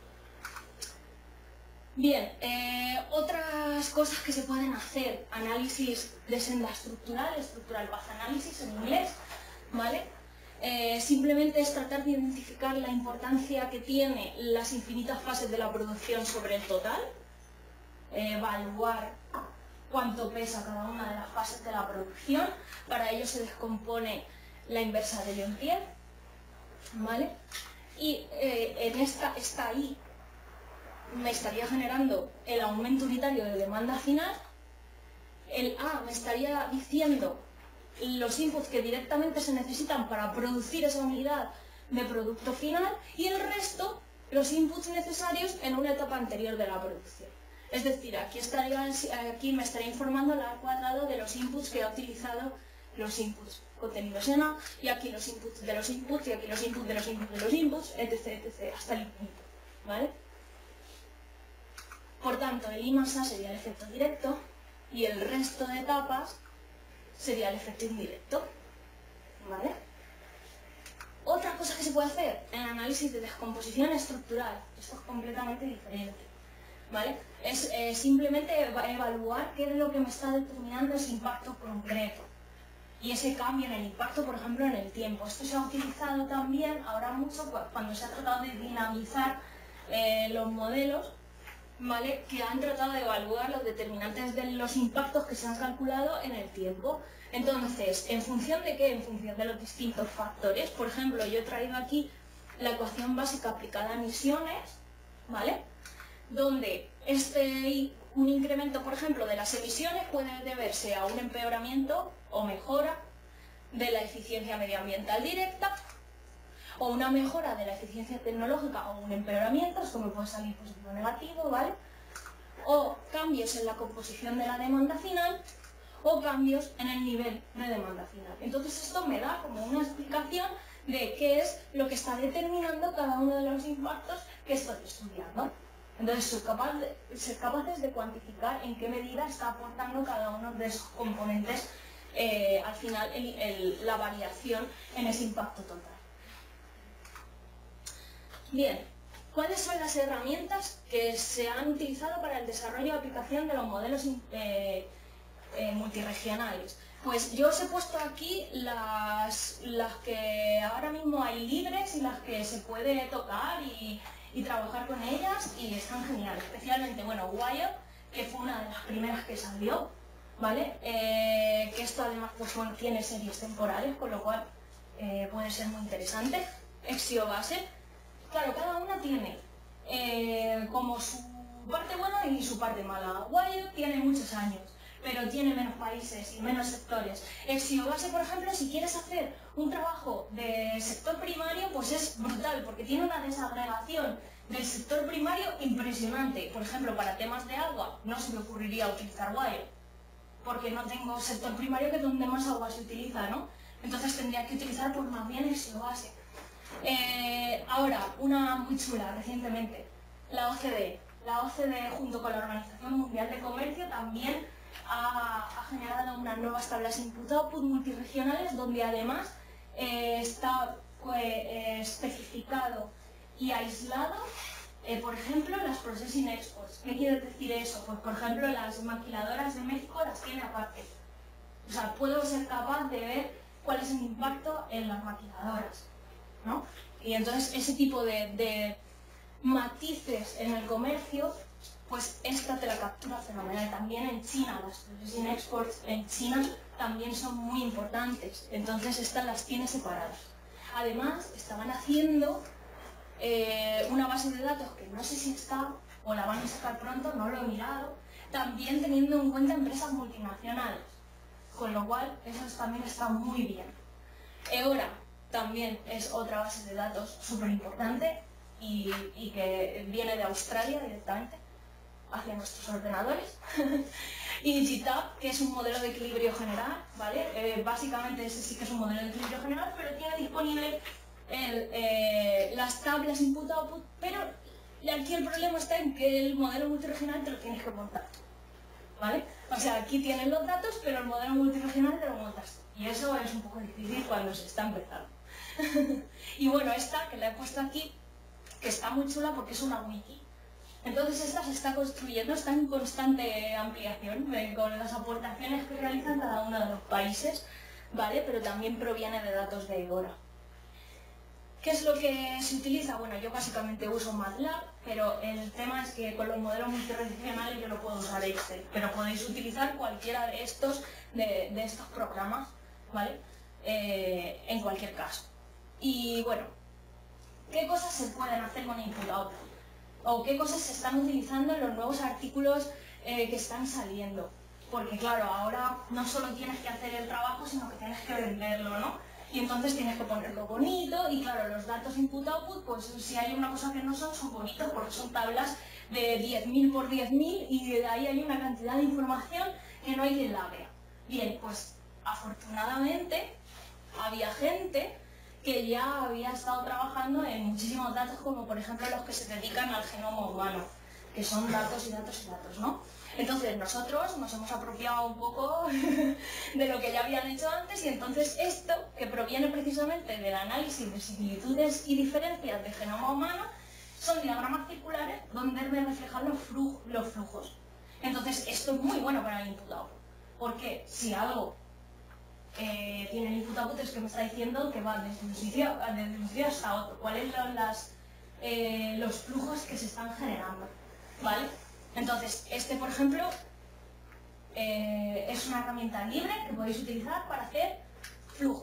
Bien, eh, otras cosas que se pueden hacer, análisis de senda estructural, estructural path analysis en inglés, ¿vale? Eh, simplemente es tratar de identificar la importancia que tiene las infinitas fases de la producción sobre el total, eh, evaluar cuánto pesa cada una de las fases de la producción. Para ello se descompone la inversa de Liontiev, ¿vale? Y eh, en esta está ahí, me estaría generando el aumento unitario de demanda final, el A me estaría diciendo los inputs que directamente se necesitan para producir esa unidad de producto final y el resto, los inputs necesarios en una etapa anterior de la producción. Es decir, aquí, estaría, aquí me estaría informando el A al cuadrado de los inputs que ha utilizado los inputs contenidos en A, y aquí los inputs de los inputs, y aquí los inputs de los inputs de los inputs, etc, etcétera, hasta el infinito, ¿vale? Por tanto, el I más A sería el efecto directo y el resto de etapas sería el efecto indirecto, ¿vale? Otra cosa que se puede hacer en el análisis de descomposición estructural, esto es completamente diferente, ¿vale? Es eh, simplemente evaluar qué es lo que me está determinando ese impacto concreto y ese cambio en el impacto, por ejemplo, en el tiempo. Esto se ha utilizado también ahora mucho cuando se ha tratado de dinamizar eh, los modelos, ¿vale?, que han tratado de evaluar los determinantes de los impactos que se han calculado en el tiempo. Entonces, ¿en función de qué? En función de los distintos factores. Por ejemplo, yo he traído aquí la ecuación básica aplicada a emisiones, ¿vale?, donde este, un incremento, por ejemplo, de las emisiones puede deberse a un empeoramiento o mejora de la eficiencia medioambiental directa, o una mejora de la eficiencia tecnológica o un empeoramiento, esto me puede salir positivo o negativo, ¿vale? O cambios en la composición de la demanda final, o cambios en el nivel de demanda final. Entonces esto me da como una explicación de qué es lo que está determinando cada uno de los impactos que estoy estudiando. Entonces soy capaz de, ser capaces de cuantificar en qué medida está aportando cada uno de esos componentes eh, al final el, el, la variación en ese impacto total. Bien, ¿cuáles son las herramientas que se han utilizado para el desarrollo y aplicación de los modelos eh, eh, multirregionales? Pues yo os he puesto aquí las, las que ahora mismo hay libres y las que se puede tocar y, y trabajar con ellas y están geniales. Especialmente, bueno, Wire, que fue una de las primeras que salió, ¿vale? Eh, que esto además pues, bueno, tiene series temporales, con lo cual eh, puede ser muy interesante. Exiobase, claro, cada una tiene eh, como su parte buena y su parte mala. Wire tiene muchos años, pero tiene menos países y menos sectores. Exiobase, por ejemplo, si quieres hacer un trabajo de sector primario, pues es brutal, porque tiene una desagregación del sector primario impresionante. Por ejemplo, para temas de agua, no se me ocurriría utilizar Wire, porque no tengo sector primario, que es donde más agua se utiliza, ¿no? Entonces tendría que utilizar pues más bien Exiobase. Eh, ahora, una muy chula, recientemente, la O C D E. La O C D E, junto con la Organización Mundial de Comercio, también ha, ha generado unas nuevas tablas input-output multiregionales, donde además eh, está pues, eh, especificado y aislado, eh, por ejemplo, las Processing Exports. ¿Qué quiere decir eso? Pues, por ejemplo, las maquiladoras de México las tiene aparte. O sea, puedo ser capaz de ver cuál es el impacto en las maquiladoras, ¿no? Y entonces ese tipo de, de matices en el comercio, pues esta te la captura fenomenal. También en China, las Processing Exports en China también son muy importantes, entonces estas las tiene separadas. Además, estaban haciendo eh, una base de datos que no sé si está o la van a sacar pronto, no lo he mirado, también teniendo en cuenta empresas multinacionales, con lo cual eso también está muy bien. Eora también es otra base de datos súper importante y, y que viene de Australia directamente hacia nuestros ordenadores. Y Digitab, que es un modelo de equilibrio general, ¿vale? Eh, básicamente ese sí que es un modelo de equilibrio general, pero tiene disponible el, eh, las tablas input-output, pero aquí el problema está en que el modelo multiregional te lo tienes que montar, ¿vale? O sea, aquí tienes los datos, pero el modelo multiregional te lo montas tú. Y eso es un poco difícil cuando se está empezando. Y bueno, esta que la he puesto aquí, que está muy chula porque es una wiki. Entonces esta se está construyendo, está en constante ampliación eh, con las aportaciones que realizan cada uno de los países, ¿vale? Pero también proviene de datos de Eora. ¿Qué es lo que se utiliza? Bueno, yo básicamente uso MATLAB, pero el tema es que con los modelos multiregionales yo no puedo usar Excel, pero podéis utilizar cualquiera de estos, de, de estos programas, ¿vale? Eh, en cualquier caso. Y bueno, ¿qué cosas se pueden hacer con input-output? ¿O qué cosas se están utilizando en los nuevos artículos eh, que están saliendo? Porque claro, ahora no solo tienes que hacer el trabajo, sino que tienes que venderlo, ¿no? Y entonces tienes que ponerlo bonito y claro, los datos input-output, pues si hay una cosa que no son, son bonitos porque son tablas de diez mil por diez mil y de ahí hay una cantidad de información que no hay quien la vea. Bien, pues afortunadamente había gente que ya había estado trabajando en muchísimos datos, como por ejemplo los que se dedican al genoma humano, que son datos y datos y datos, ¿no? Entonces nosotros nos hemos apropiado un poco de lo que ya habían hecho antes y entonces esto, que proviene precisamente del análisis de similitudes y diferencias de genoma humano, son diagramas circulares donde deben reflejar los, flu los flujos. Entonces esto es muy bueno para el input-output, porque si algo eh, tiene el input-output es que me está diciendo que va desde un sitio, desde un sitio hasta otro, cuáles son las, eh, los flujos que se están generando, ¿vale? Entonces, este, por ejemplo, eh, es una herramienta libre que podéis utilizar para hacer flujos.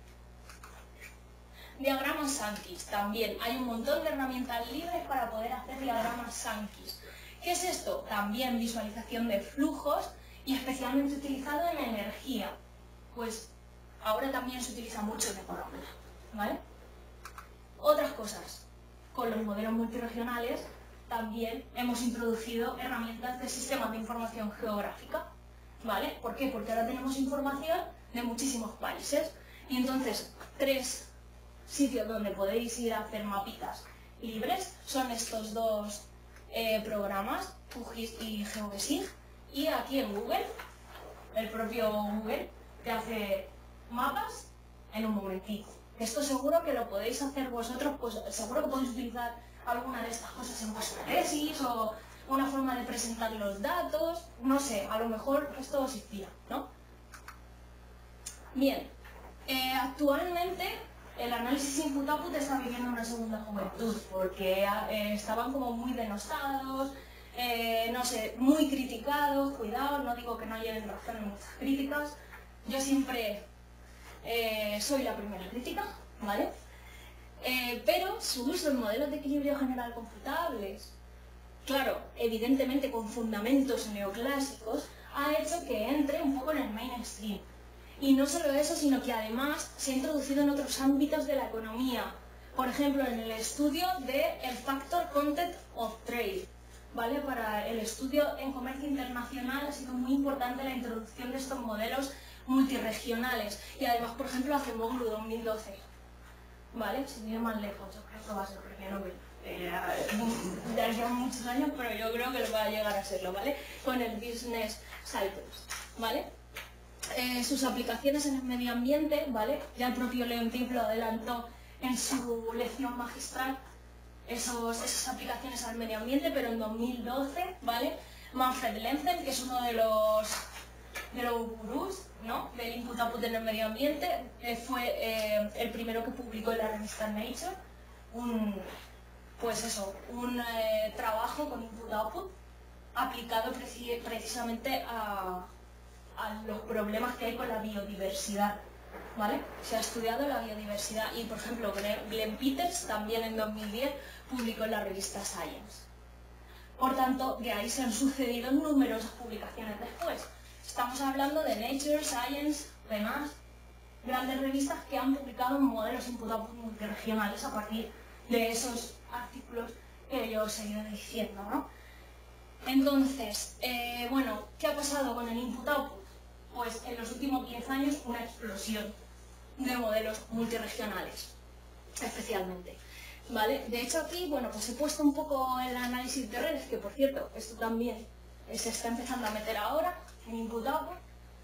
Diagramas Sankey, también. Hay un montón de herramientas libres para poder hacer diagramas Sankey. ¿Qué es esto? También visualización de flujos y especialmente utilizado en energía. Pues ahora también se utiliza mucho en economía, ¿vale? Otras cosas. Con los modelos multiregionales también hemos introducido herramientas de sistemas de información geográfica, ¿vale? ¿Por qué? Porque ahora tenemos información de muchísimos países y entonces tres sitios donde podéis ir a hacer mapitas libres son estos dos eh, programas, QGIS y GeoGeSig, y aquí en Google, el propio Google te hace mapas en un momentito. Esto seguro que lo podéis hacer vosotros, pues seguro que podéis utilizar alguna de estas cosas en vuestra tesis o una forma de presentar los datos, no sé, a lo mejor esto os inspira, ¿no? Bien, eh, actualmente el análisis input-output está viviendo una segunda juventud porque eh, estaban como muy denostados, eh, no sé, muy criticados, cuidado, no digo que no lleven razón en muchas críticas, yo siempre eh, soy la primera crítica, ¿vale? Eh, pero su uso en modelos de equilibrio general computables, claro, evidentemente con fundamentos neoclásicos, ha hecho que entre un poco en el mainstream. Y no solo eso, sino que además se ha introducido en otros ámbitos de la economía. Por ejemplo, en el estudio del Factor Content of Trade, ¿vale? Para el estudio en comercio internacional ha sido muy importante la introducción de estos modelos multirregionales. Y además, por ejemplo, Acemoglu dos mil doce, ¿vale? Si viene más lejos, yo creo que va a ser premio Nobel. Eh, ya llevan muchos años, pero yo creo que va a llegar a serlo, ¿vale? Con el Business Cycles, ¿vale? Eh, sus aplicaciones en el medio ambiente, ¿vale? Ya el propio Leontief lo adelantó en su lección magistral, esos, esas aplicaciones al medio ambiente, pero en dos mil doce, ¿vale? Manfred Lenzen, que es uno de los, de los gurús, ¿no? Del input-output en el medio ambiente, eh, fue eh, el primero que publicó en la revista Nature, un, pues eso, un eh, trabajo con input-output aplicado preci precisamente a... a los problemas que hay con la biodiversidad, ¿vale? Se ha estudiado la biodiversidad y, por ejemplo, Glenn Peters también en dos mil diez publicó en la revista Science. Por tanto, de ahí se han sucedido numerosas publicaciones después. Estamos hablando de Nature, Science, demás, grandes revistas que han publicado modelos input-output multirregionales a partir de esos artículos que yo os he ido diciendo, ¿no? Entonces, eh, bueno, ¿qué ha pasado con el input-output? Pues en los últimos diez años una explosión de modelos multirregionales, especialmente, ¿vale? De hecho aquí, bueno, pues he puesto un poco el análisis de redes, que por cierto, esto también se está empezando a meter ahora en input-output,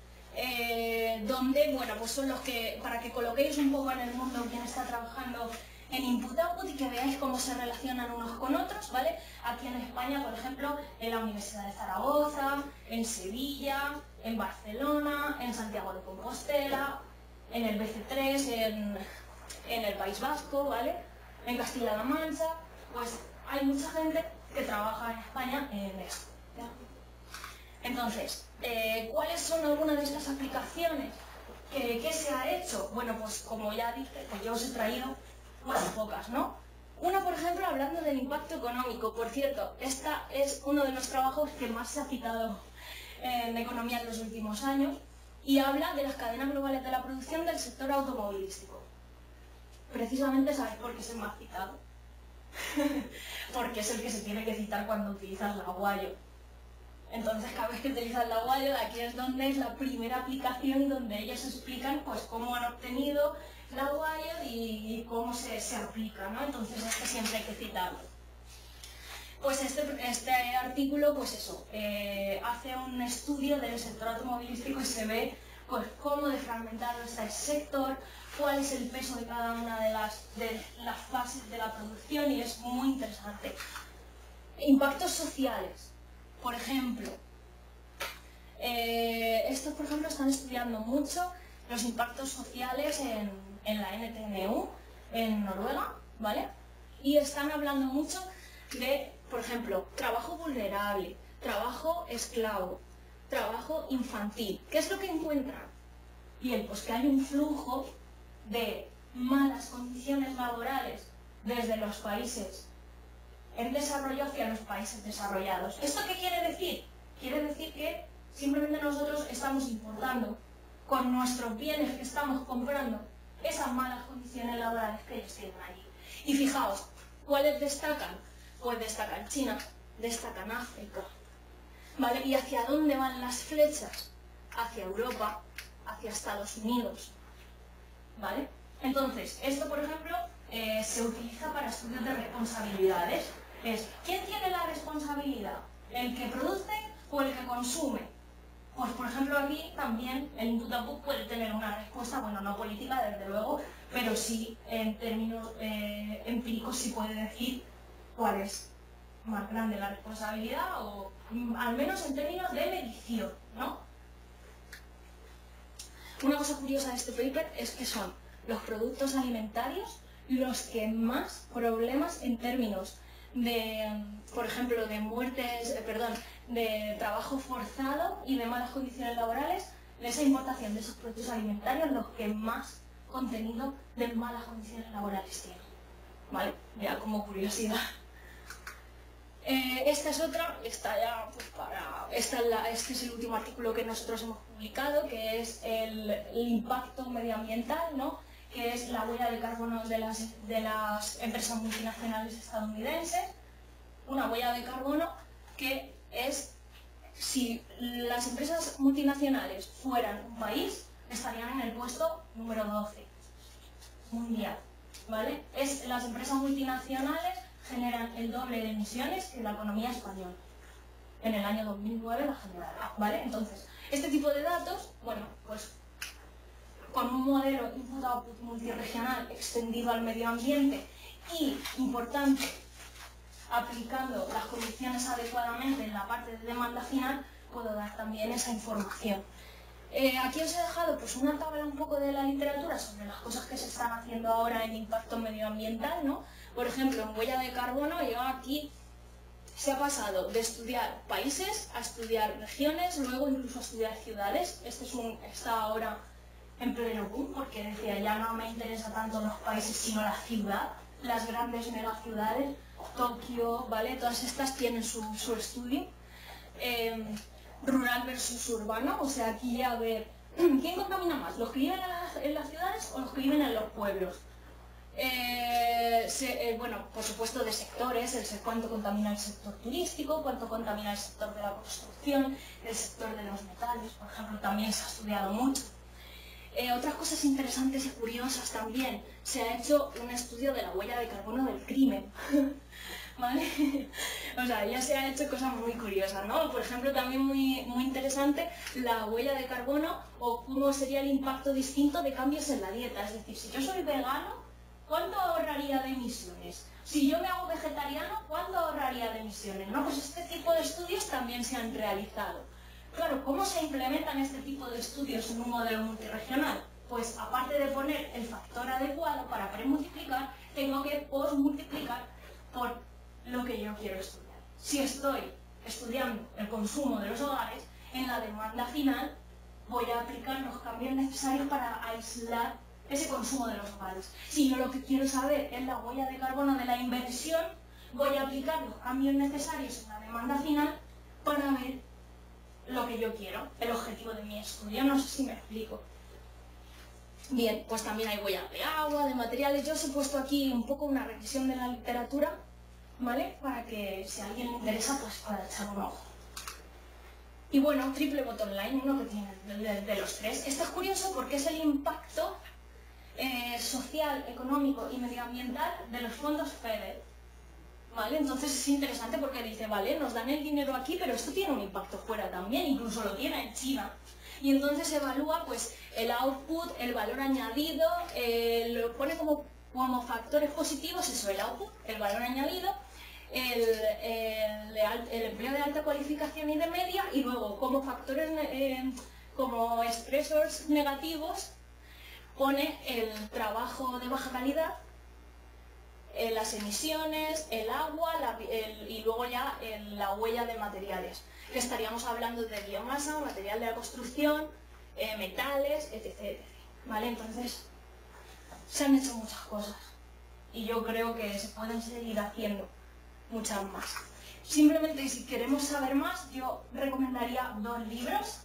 eh, donde, bueno, pues son los que, para que coloquéis un poco en el mundo quién está trabajando en input-output y que veáis cómo se relacionan unos con otros, ¿vale? Aquí en España, por ejemplo, en la Universidad de Zaragoza, en Sevilla, en Barcelona, en Santiago de Compostela, en el B C tres, en, en el País Vasco, ¿vale? En Castilla-La Mancha, pues hay mucha gente que trabaja en España en esto, ¿ya? Entonces, eh, ¿cuáles son algunas de estas aplicaciones? ¿Qué, qué se ha hecho? Bueno, pues como ya dije, pues yo os he traído unas pocas, ¿no? Una, por ejemplo, hablando del impacto económico. Por cierto, esta es uno de los trabajos que más se ha citado en economía en los últimos años y habla de las cadenas globales de la producción del sector automovilístico. Precisamente, ¿sabes por qué se me ha citado? Porque es el que se tiene que citar cuando utilizas la Guayo. Entonces, cada vez que utilizas la Guayo, aquí es donde es la primera aplicación donde ellos explican pues cómo han obtenido la Guayo y cómo se, se aplica, ¿no? Entonces, este siempre hay que citarlo. Pues este, este artículo, pues eso, eh, hace un estudio del sector automovilístico y se ve pues cómo de fragmentado está el sector, cuál es el peso de cada una de las, de las fases de la producción y es muy interesante. Impactos sociales, por ejemplo. Eh, estos, por ejemplo, están estudiando mucho los impactos sociales en, en la N T N U, en Noruega, ¿vale? Y están hablando mucho de, por ejemplo, trabajo vulnerable, trabajo esclavo, trabajo infantil. ¿Qué es lo que encuentran? Bien, pues que hay un flujo de malas condiciones laborales desde los países en desarrollo hacia los países desarrollados. ¿Esto qué quiere decir? Quiere decir que simplemente nosotros estamos importando con nuestros bienes que estamos comprando esas malas condiciones laborales que ellos tienen allí. Y fijaos, ¿cuáles destacan? Pues destacan China, destacan África, ¿vale? ¿Y hacia dónde van las flechas? Hacia Europa, hacia Estados Unidos, ¿vale? Entonces, esto, por ejemplo, eh, se utiliza para estudios de responsabilidades. Es, ¿quién tiene la responsabilidad? ¿El que produce o el que consume? Pues, por ejemplo, aquí también el input-output puede tener una respuesta, bueno, no política, desde luego, pero sí, en términos eh, empíricos, sí puede decir cuál es más grande la responsabilidad, o al menos en términos de medición, ¿no? Una cosa curiosa de este paper es que son los productos alimentarios los que más problemas en términos de, por ejemplo, de muertes, eh, perdón, de trabajo forzado y de malas condiciones laborales, de esa importación de esos productos alimentarios, los que más contenido de malas condiciones laborales tienen. ¿Vale? Ya como curiosidad. Eh, esta es otra, esta ya, pues para, esta es la, este es el último artículo que nosotros hemos publicado, que es el, el impacto medioambiental, ¿no? Que es la huella de carbono de las, de las empresas multinacionales estadounidenses. Una huella de carbono que es, si las empresas multinacionales fueran un país, estarían en el puesto número doce mundial, ¿vale? Es, las empresas multinacionales generan el doble de emisiones que la economía española. En el año dos mil nueve la generaron, ¿vale? Entonces, este tipo de datos, bueno, pues con un modelo input-output multirregional extendido al medio ambiente y, importante, aplicando las condiciones adecuadamente en la parte de demanda final, puedo dar también esa información. Eh, aquí os he dejado pues, una tabla un poco de la literatura sobre las cosas que se están haciendo ahora en impacto medioambiental, ¿no? Por ejemplo, en huella de carbono, yo aquí se ha pasado de estudiar países a estudiar regiones, luego incluso a estudiar ciudades. Este es un, está ahora en pleno boom, porque decía, ya no me interesa tanto los países, sino la ciudad, las grandes megaciudades, Tokio, ¿vale? Todas estas tienen su, su estudio. Eh, rural versus urbano, o sea, aquí ya a ver, ¿quién contamina más? ¿Los que viven en las, en las ciudades o los que viven en los pueblos? Eh, se, eh, bueno, por supuesto de sectores, el, cuánto contamina el sector turístico, cuánto contamina el sector de la construcción, el sector de los metales, por ejemplo, también se ha estudiado mucho. Eh, otras cosas interesantes y curiosas también, se ha hecho un estudio de la huella de carbono del crimen, ¿vale? O sea, ya se han hecho cosas muy curiosas, ¿no? Por ejemplo, también muy, muy interesante la huella de carbono o cómo sería el impacto distinto de cambios en la dieta. Es decir, si yo soy vegano, ¿cuánto ahorraría de emisiones? Si yo me hago vegetariano, ¿cuánto ahorraría de emisiones? ¿No? Pues este tipo de estudios también se han realizado. Claro, ¿cómo se implementan este tipo de estudios en un modelo multirregional? Pues aparte de poner el factor adecuado para premultiplicar, tengo que posmultiplicar por lo que yo quiero estudiar. Si estoy estudiando el consumo de los hogares, en la demanda final voy a aplicar los cambios necesarios para aislar ese consumo de los hogares. Si yo lo que quiero saber es la huella de carbono de la inversión, voy a aplicar los cambios necesarios en la demanda final para ver lo que yo quiero, el objetivo de mi estudio. No sé si me explico. Bien, pues también hay huellas de agua, de materiales. Yo os he puesto aquí un poco una revisión de la literatura, ¿vale? Para que si a alguien le interesa, pues pueda echar un ojo. Y bueno, triple bottom line, uno que tiene de, de los tres. Esto es curioso porque es el impacto eh, social, económico y medioambiental de los fondos FEDER. ¿Vale? Entonces es interesante porque dice, vale, nos dan el dinero aquí, pero esto tiene un impacto fuera también, incluso lo tiene en China. Y entonces se evalúa pues, el output, el valor añadido, eh, lo pone como, como factores positivos, eso, el output, el valor añadido, el, el, el empleo de alta cualificación y de media, y luego como factores, eh, como expresores negativos, pone el trabajo de baja calidad, Eh, las emisiones, el agua la, el, y luego ya el, la huella de materiales, que estaríamos hablando de biomasa, material de la construcción, eh, metales, etcétera, etcétera. ¿Vale? Entonces, se han hecho muchas cosas y yo creo que se pueden seguir haciendo muchas más. Simplemente, si queremos saber más, yo recomendaría dos libros.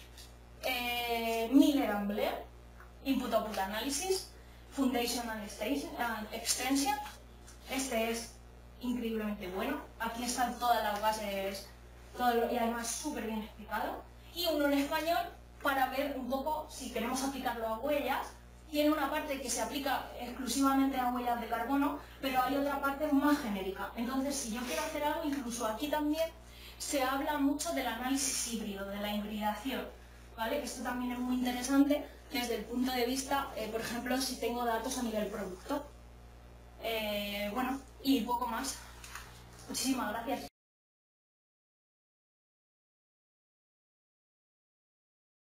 Eh, Miller and Blair, Input-Output Analysis, Foundation and Extension. Este es increíblemente bueno. Aquí están todas las bases, todo lo, y además súper bien explicado. Y uno en español para ver un poco si queremos aplicarlo a huellas. Tiene una parte que se aplica exclusivamente a huellas de carbono, pero hay otra parte más genérica. Entonces, si yo quiero hacer algo, incluso aquí también se habla mucho del análisis híbrido, de la hibridación, ¿vale? Esto también es muy interesante desde el punto de vista, eh, por ejemplo, si tengo datos a nivel producto. Eh, bueno, y poco más. Muchísimas gracias.